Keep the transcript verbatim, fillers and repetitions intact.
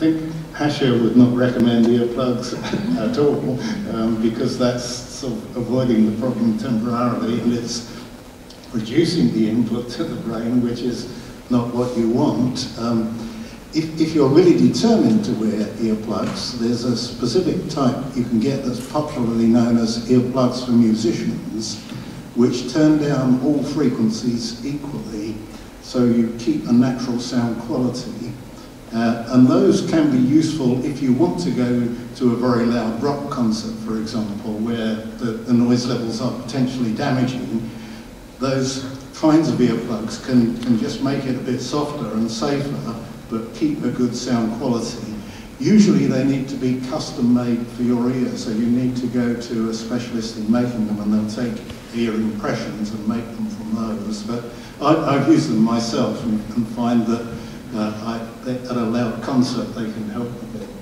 think Hasher would not recommend earplugs at all, um, because that's sort of avoiding the problem temporarily, and it's reducing the input to the brain, which is not what you want. Um, if, if you're really determined to wear earplugs, there's a specific type you can get that's popularly known as earplugs for musicians, which turn down all frequencies equally, so you keep a natural sound quality. Uh, and those can be useful if you want to go to a very loud rock concert, for example, where the, the noise levels are potentially damaging. Those kinds of earplugs can, can just make it a bit softer and safer, but keep a good sound quality. Usually they need to be custom made for your ear, so you need to go to a specialist in making them, and they'll take ear impressions and make them from those. But I, I've used them myself and, and find that uh, I, they, at a loud concert they can help a bit.